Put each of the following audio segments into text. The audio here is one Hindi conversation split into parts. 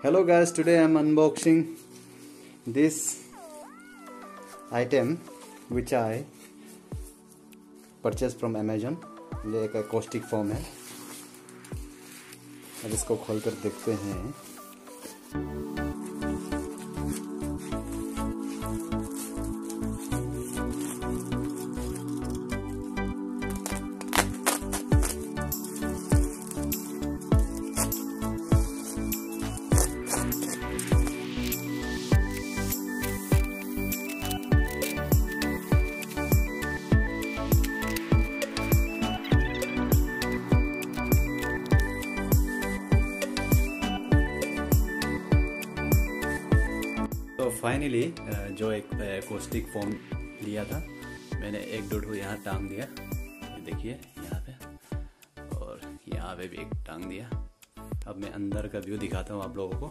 Hello guys, today I'm unboxing this item which I purchased from Amazon. ये एक एकॉस्टिक फॉर्म है। अब इसको खोलकर देखते हैं। तो फाइनली जो एक एकॉस्टिक फॉर्म लिया था, मैंने एक डोडो यहाँ टांग दिया। देखिए यहाँ पे, और यहाँ पे भी एक टांग दिया। अब मैं अंदर का व्यू दिखाता हूँ आप लोगों को।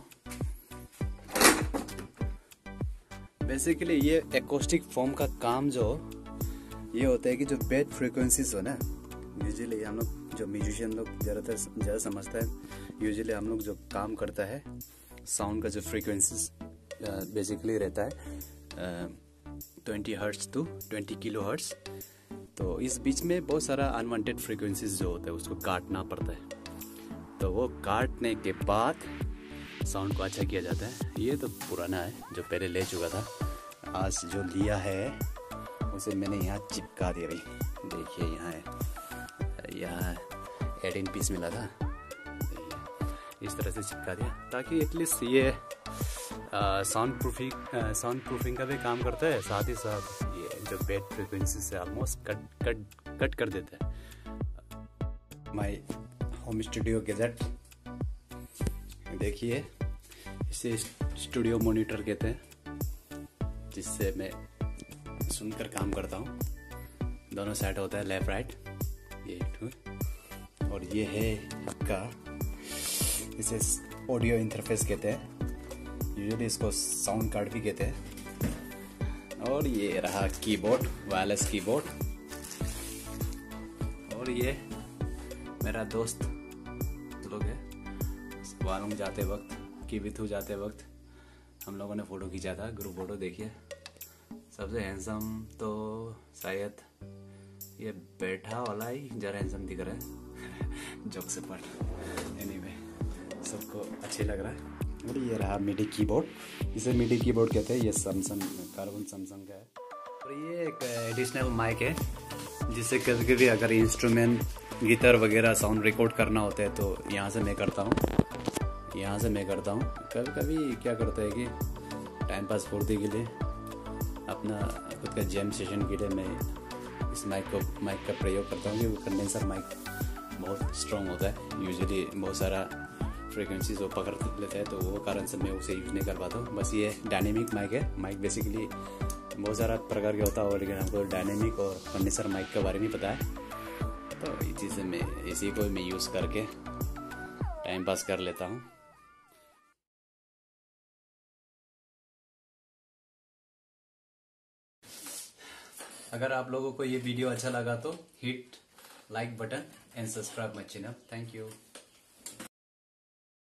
बेसिकली ये एकॉस्टिक फॉर्म का काम जो ये होता है कि जो बेड फ्रीक्वेंसीज हो ना, यूजुअली हम लोग जो म्यूजिशियन लोग ज़्यादा समझता है, यूजुअली हम लोग जो काम करता है साउंड का जो फ्रीक्वेंसीज बेसिकली रहता है 20 हर्ट्ज टू 20 किलो हर्ट्ज। तो इस बीच में बहुत सारा अनवांटेड फ्रीक्वेंसीज जो होता है उसको काटना पड़ता है। तो वो काटने के बाद साउंड को अच्छा किया जाता है। ये तो पुराना है जो पहले ले चुका था। आज जो लिया है उसे मैंने यहाँ चिपका दिया भाई। देखिए यहाँ 18 पीस मिला था, इस तरह से चिपका दिया ताकि एटलीस्ट ये साउंड प्रूफिंग का भी काम करता है। साथ ही साथ ये जो बेड फ्रीक्वेंसी से ऑलमोस्ट कट कर देता है। माय होम स्टूडियो गैजेट, देखिए इसे स्टूडियो मॉनिटर कहते हैं, जिससे मैं सुनकर काम करता हूँ। दोनों साइड होता है लेफ्ट राइट, ये और ये है आपका, इसे ऑडियो इंटरफेस कहते हैं। यूजुअली इसको साउंड कार्ड भी कहते हैं। और ये रहा कीबोर्ड, वायरलेस कीबोर्ड। और ये मेरा दोस्त लोग है, वालों जाते वक्त, किबिथू जाते वक्त हम लोगों ने फ़ोटो खींचा था, ग्रुप फोटो। देखिए सबसे हैंडसम तो शायद ये बैठा वाला ही ज़रा हैंडसम दिख रहा है जोक से पर एनीवे सबको अच्छे लग रहा है। और ये रहा मिडी कीबोर्ड, इसे मिडी कीबोर्ड कहते हैं। ये कार्बन सैमसंग का है। और ये एक एडिशनल माइक है, जिससे कभी कभी अगर इंस्ट्रूमेंट गिटार वगैरह साउंड रिकॉर्ड करना होता है तो यहाँ से मैं करता हूँ। कभी कभी क्या करता है कि टाइम पास पूर्ति के लिए, अपना खुद का जैम सेशन के लिए मैं इस माइक का प्रयोग करता हूँ। क्योंकि कंडेंसर माइक बहुत स्ट्रॉन्ग होता है, यूजुअली बहुत सारा फ्रीक्वेंसीज वो पकड़ लेता है, तो वो कारण से मैं उसे यूज़ नहीं कर पाता हूँ। बस ये डायनेमिक माइक है। माइक बेसिकली बहुत सारा प्रकार का होता है, और लेकिन हमको डायनेमिक और कंडेंसर माइक के बारे में पता है। तो इसी को मैं यूज़ करके टाइम पास कर लेता हूँ। अगर आप लोगों को ये वीडियो अच्छा लगा तो hit like button and subscribe my channel. Thank you.